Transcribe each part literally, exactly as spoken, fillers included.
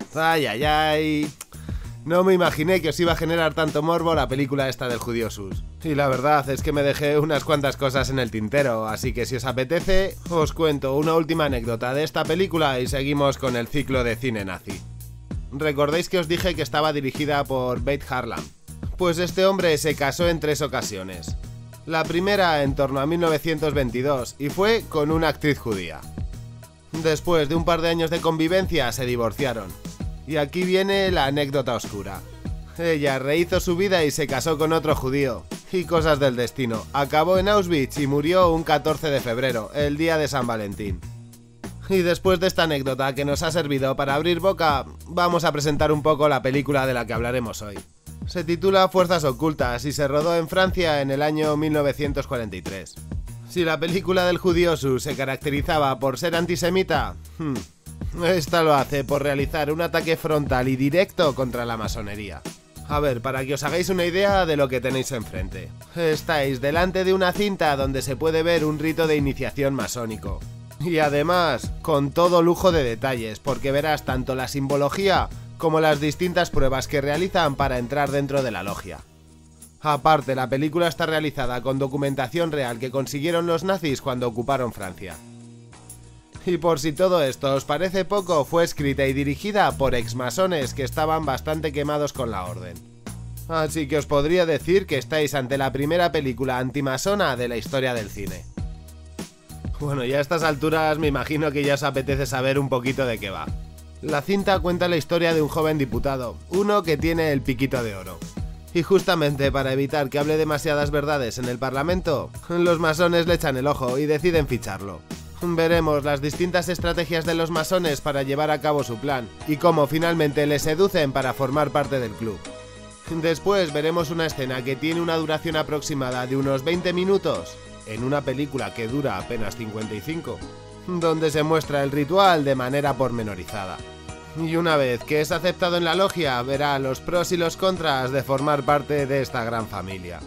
Ay, ay, ay. No me imaginé que os iba a generar tanto morbo la película esta del judío Sus. Y la verdad es que me dejé unas cuantas cosas en el tintero, así que si os apetece, os cuento una última anécdota de esta película y seguimos con el ciclo de cine nazi. ¿Recordáis que os dije que estaba dirigida por Beit Harlan? Pues este hombre se casó en tres ocasiones. La primera en torno a mil novecientos veintidós y fue con una actriz judía. Después de un par de años de convivencia se divorciaron. Y aquí viene la anécdota oscura. Ella rehizo su vida y se casó con otro judío. Y cosas del destino. Acabó en Auschwitz y murió un catorce de febrero, el día de San Valentín. Y después de esta anécdota que nos ha servido para abrir boca, vamos a presentar un poco la película de la que hablaremos hoy. Se titula Fuerzas Ocultas y se rodó en Francia en el año mil novecientos cuarenta y tres. Si la película del judío Sus se caracterizaba por ser antisemita, hmm, esta lo hace por realizar un ataque frontal y directo contra la masonería. A ver, para que os hagáis una idea de lo que tenéis enfrente. Estáis delante de una cinta donde se puede ver un rito de iniciación masónico. Y además, con todo lujo de detalles, porque verás tanto la simbología como las distintas pruebas que realizan para entrar dentro de la logia. Aparte, la película está realizada con documentación real que consiguieron los nazis cuando ocuparon Francia. Y por si todo esto os parece poco, fue escrita y dirigida por exmasones que estaban bastante quemados con la orden. Así que os podría decir que estáis ante la primera película antimasona de la historia del cine. Bueno, y a estas alturas me imagino que ya os apetece saber un poquito de qué va. La cinta cuenta la historia de un joven diputado, uno que tiene el piquito de oro. Y justamente para evitar que hable demasiadas verdades en el Parlamento, los masones le echan el ojo y deciden ficharlo. Veremos las distintas estrategias de los masones para llevar a cabo su plan, y cómo finalmente le seducen para formar parte del club. Después veremos una escena que tiene una duración aproximada de unos veinte minutos, en una película que dura apenas cincuenta y cinco, donde se muestra el ritual de manera pormenorizada. Y una vez que es aceptado en la logia, verá los pros y los contras de formar parte de esta gran familia.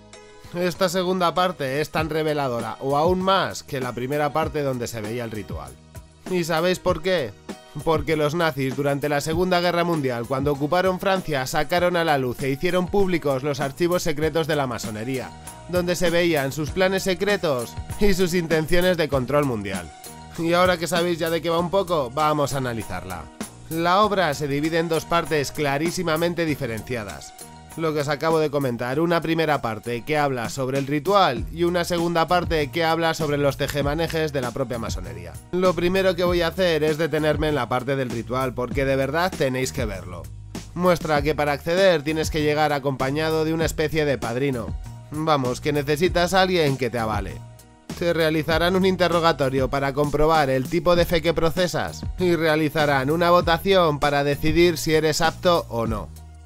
Esta segunda parte es tan reveladora, o aún más, que la primera parte donde se veía el ritual. ¿Y sabéis por qué? Porque los nazis durante la Segunda Guerra Mundial, cuando ocuparon Francia, sacaron a la luz e hicieron públicos los archivos secretos de la masonería, donde se veían sus planes secretos y sus intenciones de control mundial. Y ahora que sabéis ya de qué va un poco, vamos a analizarla. La obra se divide en dos partes clarísimamente diferenciadas. Lo que os acabo de comentar, una primera parte que habla sobre el ritual y una segunda parte que habla sobre los tejemanejes de la propia masonería. Lo primero que voy a hacer es detenerme en la parte del ritual porque de verdad tenéis que verlo. Muestra que para acceder tienes que llegar acompañado de una especie de padrino. Vamos, que necesitas a alguien que te avale. Te realizarán un interrogatorio para comprobar el tipo de fe que procesas y realizarán una votación para decidir si eres apto o no.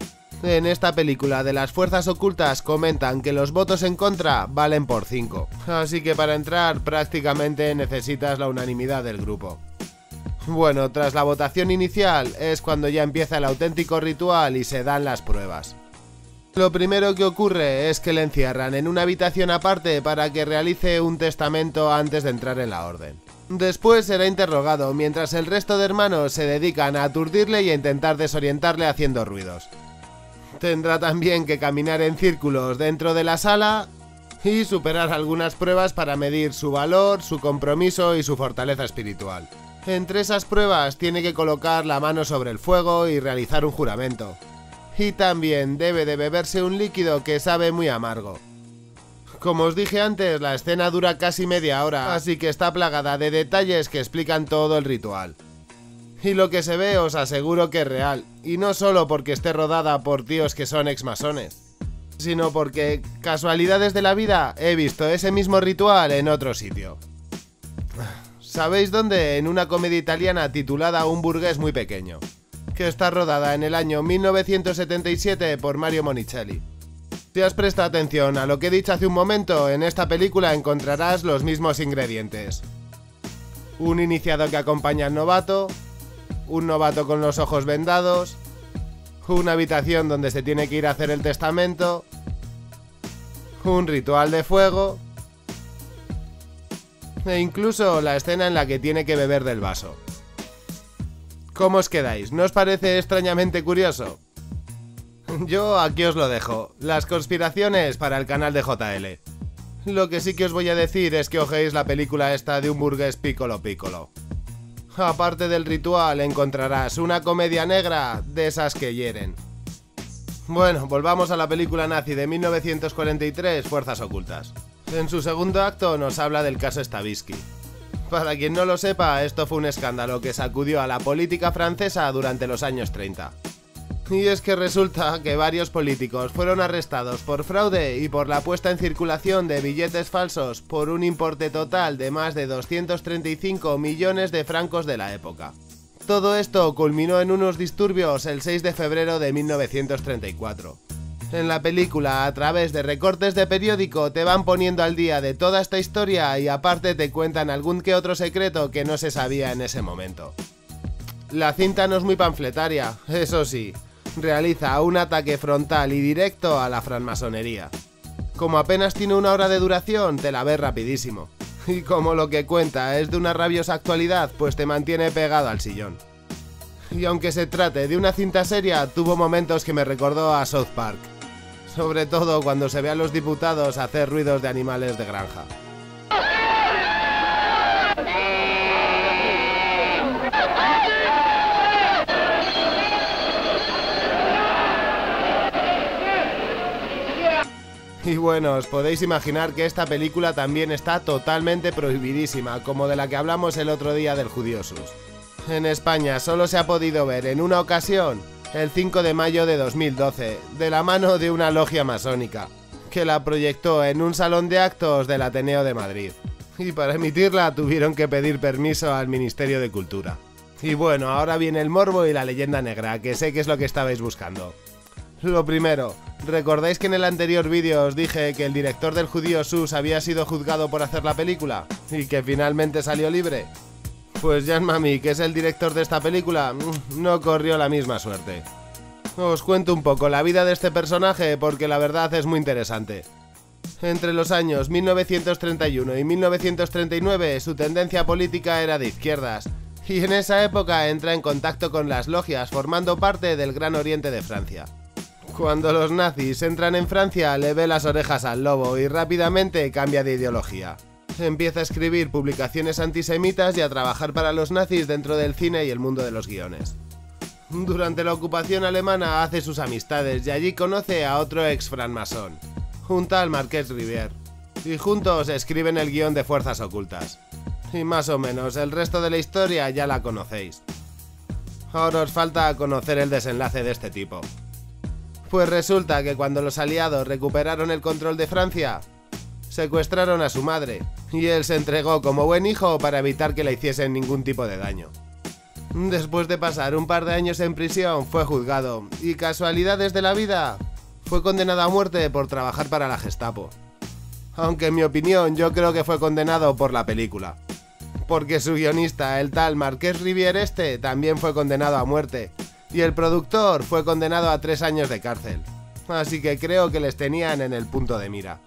En esta película de las fuerzas ocultas comentan que los votos en contra valen por cinco, así que para entrar prácticamente necesitas la unanimidad del grupo. Bueno, tras la votación inicial es cuando ya empieza el auténtico ritual y se dan las pruebas. Lo primero que ocurre es que le encierran en una habitación aparte para que realice un testamento antes de entrar en la orden. Después será interrogado mientras el resto de hermanos se dedican a aturdirle y a intentar desorientarle haciendo ruidos. Tendrá también que caminar en círculos dentro de la sala y superar algunas pruebas para medir su valor, su compromiso y su fortaleza espiritual. Entre esas pruebas tiene que colocar la mano sobre el fuego y realizar un juramento. Y también debe de beberse un líquido que sabe muy amargo. Como os dije antes, la escena dura casi media hora, así que está plagada de detalles que explican todo el ritual. Y lo que se ve os aseguro que es real, y no solo porque esté rodada por tíos que son exmasones, sino porque, casualidades de la vida, he visto ese mismo ritual en otro sitio. ¿Sabéis dónde? En una comedia italiana titulada Un burgués muy pequeño, que está rodada en el año mil novecientos setenta y siete por Mario Monicelli. Si has prestado atención a lo que he dicho hace un momento, en esta película encontrarás los mismos ingredientes. Un iniciado que acompaña al novato, un novato con los ojos vendados, una habitación donde se tiene que ir a hacer el testamento, un ritual de fuego e incluso la escena en la que tiene que beber del vaso. ¿Cómo os quedáis? ¿No os parece extrañamente curioso? Yo aquí os lo dejo, las conspiraciones para el canal de J L. Lo que sí que os voy a decir es que ojéis la película esta de un burgués Piccolo Piccolo. Aparte del ritual encontrarás una comedia negra de esas que hieren. Bueno, volvamos a la película nazi de mil novecientos cuarenta y tres, Fuerzas Ocultas. En su segundo acto nos habla del caso Stavisky. Para quien no lo sepa, esto fue un escándalo que sacudió a la política francesa durante los años treinta. Y es que resulta que varios políticos fueron arrestados por fraude y por la puesta en circulación de billetes falsos por un importe total de más de doscientos treinta y cinco millones de francos de la época. Todo esto culminó en unos disturbios el seis de febrero de mil novecientos treinta y cuatro. En la película, a través de recortes de periódico, te van poniendo al día de toda esta historia y aparte te cuentan algún que otro secreto que no se sabía en ese momento. La cinta no es muy panfletaria, eso sí, realiza un ataque frontal y directo a la francmasonería. Como apenas tiene una hora de duración, te la ves rapidísimo. Y como lo que cuenta es de una rabiosa actualidad, pues te mantiene pegado al sillón. Y aunque se trate de una cinta seria, tuvo momentos que me recordó a South Park. Sobre todo cuando se ve a los diputados hacer ruidos de animales de granja. Y bueno, os podéis imaginar que esta película también está totalmente prohibidísima, como de la que hablamos el otro día del Judío Sus. En España solo se ha podido ver en una ocasión, el cinco de mayo de dos mil doce, de la mano de una logia masónica, que la proyectó en un salón de actos del Ateneo de Madrid. Y para emitirla tuvieron que pedir permiso al Ministerio de Cultura. Y bueno, ahora viene el morbo y la leyenda negra, que sé que es lo que estabais buscando. Lo primero, ¿recordáis que en el anterior vídeo os dije que el director del Judío Sus había sido juzgado por hacer la película? ¿Y que finalmente salió libre? Pues Jan Mami, que es el director de esta película, no corrió la misma suerte. Os cuento un poco la vida de este personaje porque la verdad es muy interesante. Entre los años mil novecientos treinta y uno y mil novecientos treinta y nueve su tendencia política era de izquierdas, y en esa época entra en contacto con las logias formando parte del Gran Oriente de Francia. Cuando los nazis entran en Francia, le ve las orejas al lobo y rápidamente cambia de ideología. Empieza a escribir publicaciones antisemitas y a trabajar para los nazis dentro del cine y el mundo de los guiones. Durante la ocupación alemana hace sus amistades y allí conoce a otro ex francmasón, un tal Marqués Rivière, y juntos escriben el guión de Fuerzas Ocultas. Y más o menos el resto de la historia ya la conocéis. Ahora os falta conocer el desenlace de este tipo. Pues resulta que cuando los aliados recuperaron el control de Francia, secuestraron a su madre, y él se entregó como buen hijo para evitar que le hiciesen ningún tipo de daño. Después de pasar un par de años en prisión, fue juzgado, y casualidades de la vida, fue condenado a muerte por trabajar para la Gestapo. Aunque en mi opinión yo creo que fue condenado por la película, porque su guionista, el tal Marqués Rivière este, también fue condenado a muerte, y el productor fue condenado a tres años de cárcel, así que creo que les tenían en el punto de mira.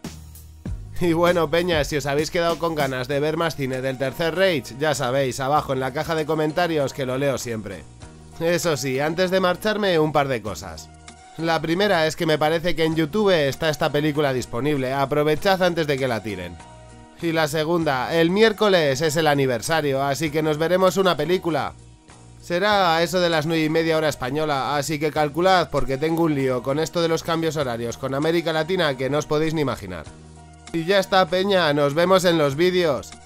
Y bueno, peña, si os habéis quedado con ganas de ver más cine del Tercer Reich, ya sabéis, abajo en la caja de comentarios que lo leo siempre. Eso sí, antes de marcharme, un par de cosas. La primera es que me parece que en YouTube está esta película disponible, aprovechad antes de que la tiren. Y la segunda, el miércoles es el aniversario, así que nos veremos una película. Será a eso de las nueve y media hora española, así que calculad porque tengo un lío con esto de los cambios horarios con América Latina que no os podéis ni imaginar. Y ya está, peña, nos vemos en los vídeos.